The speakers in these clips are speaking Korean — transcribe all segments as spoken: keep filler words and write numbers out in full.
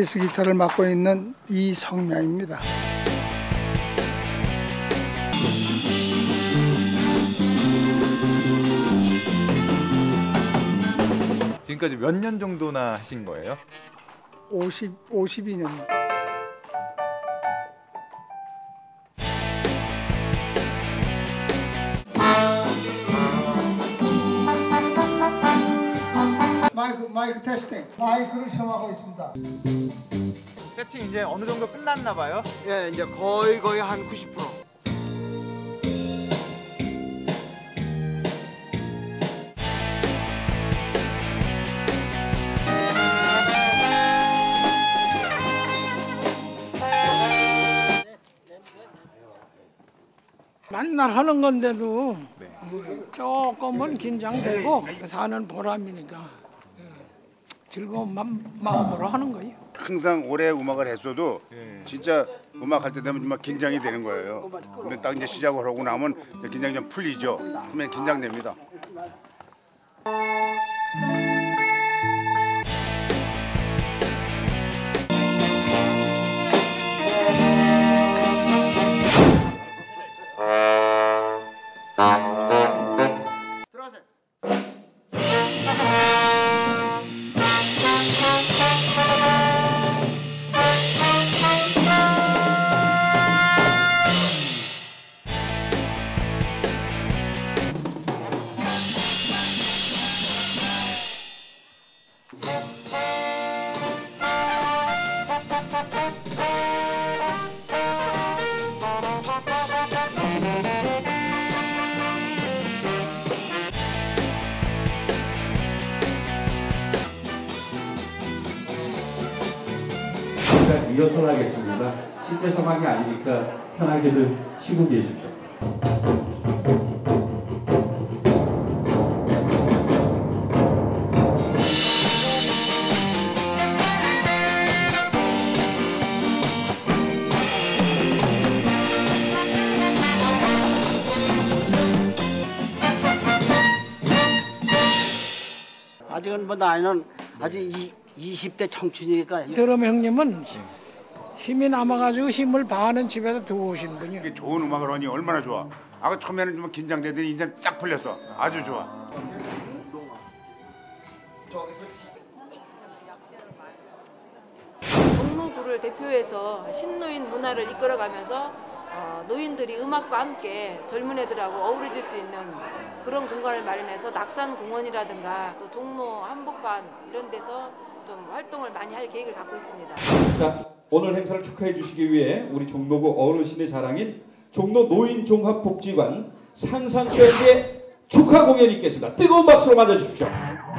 베이스 기타를 맡고 있는 이성명입니다. 지금까지 몇 년 정도나 하신 거예요? 오십, 오십이 년. 마이크, 마이크 테스팅. 마이크를 시험하고 있습니다. 세팅 이제 어느 정도 끝났나 봐요? 예, 이제 거의 거의 한 구십 퍼센트. 맨날 하는 건데도 네. 조금은 긴장되고 사는 보람이니까 즐거운 마음으로 하는 거예요. 항상 오래 음악을 했어도 네. 진짜 음악 할 때 되면 정말 긴장이 되는 거예요. 근데 딱 이제 시작을 하고 나면 긴장이 좀 풀리죠. 그러면 긴장됩니다. 리허설 하겠습니다. 실제 성악이 아니니까 편하게들 쉬고 계십시오. 아직은 뭐 나이는 아직 이, 이십 대 청춘이니까. 드럼 형님은 힘이 남아가지고 힘을 바하는 집에서 두고 오신 분이요. 이게 좋은 음악을 하니 얼마나 좋아. 아까 처음에는 좀 긴장되더니 이제 쫙 풀렸어. 아주 좋아. 종로구를 대표해서 신노인 문화를 이끌어가면서 어, 노인들이 음악과 함께 젊은 애들하고 어우러질 수 있는 그런 공간을 마련해서 낙산공원이라든가 또 종로 한복판 이런 데서 좀 활동을 많이 할 계획을 갖고 있습니다. 자, 오늘 행사를 축하해 주시기 위해 우리 종로구 어르신의 자랑인 종로 노인종합복지관 상상밴드의 축하 공연이 있겠습니다. 뜨거운 박수로 맞아주십시오.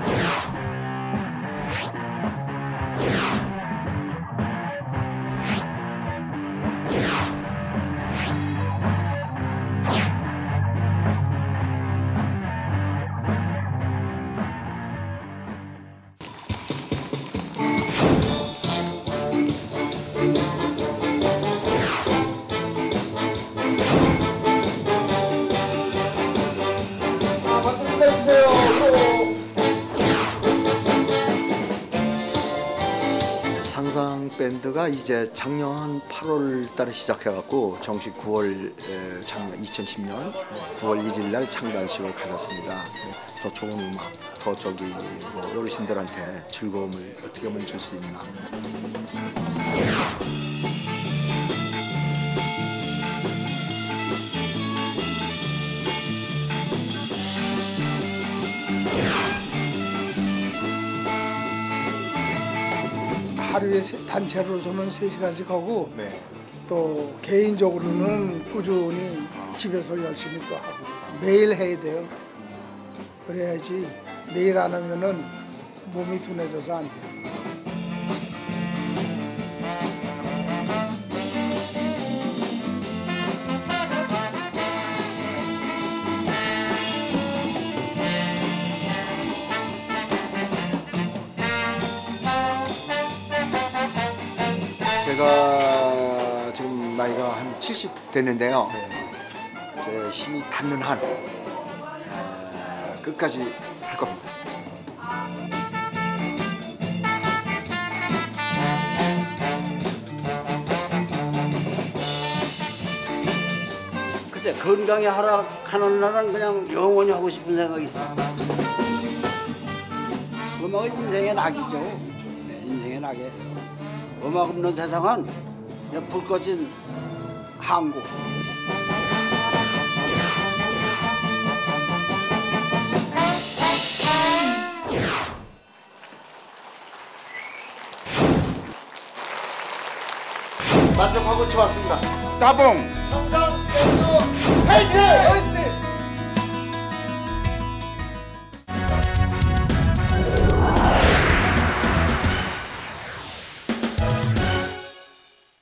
밴드가 이제 작년 팔월 달에 시작해갖고 정식 구월 작년 이천십 년 구월 일일 날 창단식을 가졌습니다. 더 좋은 음악, 더 저기 뭐 어르신들한테 즐거움을 어떻게 하면 줄 수 있나. 하루에 단체로서는 세 시간씩 하고 네. 또 개인적으로는 꾸준히 집에서 열심히 또 하고 매일 해야 돼요. 그래야지 매일 안 하면은 몸이 둔해져서 안 돼요. 제가 지금 나이가 한 칠십 됐는데요. 제 힘이 닿는 한 끝까지 할 겁니다. 글쎄 건강이 하락하는 날은 그냥 영원히 하고 싶은 생각이 있어. 음악은 인생의 낙이죠. 네, 인생의 낙이에요. 음악 없는 세상은 그냥 불 꺼진 항구. 만족하고 좋았습니다. 따봉. 감사합니다.